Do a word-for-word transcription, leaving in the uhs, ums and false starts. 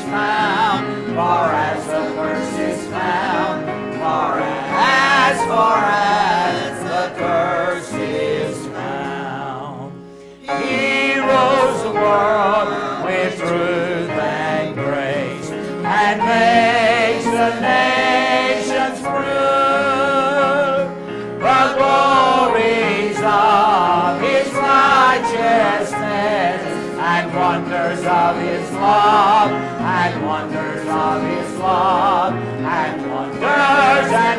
found, far as the curse is found, far as, far as the curse is found. He rules the world with truth and grace, and makes the nations prove the glories of his righteousness, and wonders of his love, and wonders of his love, and wonders